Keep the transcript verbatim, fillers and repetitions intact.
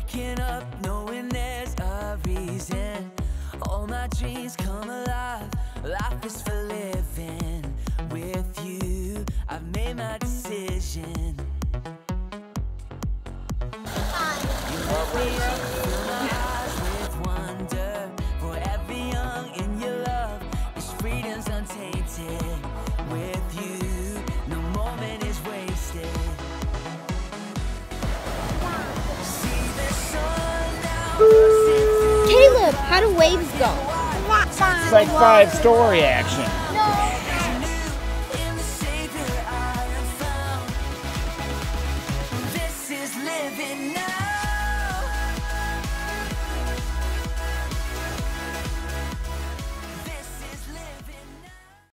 waking up knowing there's a reason. All my dreams come alive. Life is for living. With you, I've made my decision. You let me up, fill my eyes with wonder. Forever young in your love, this freedom's untainted. With you, no moment is wasted. See the sun now. Caleb, how do waves go? It's like five-story action. This is living now.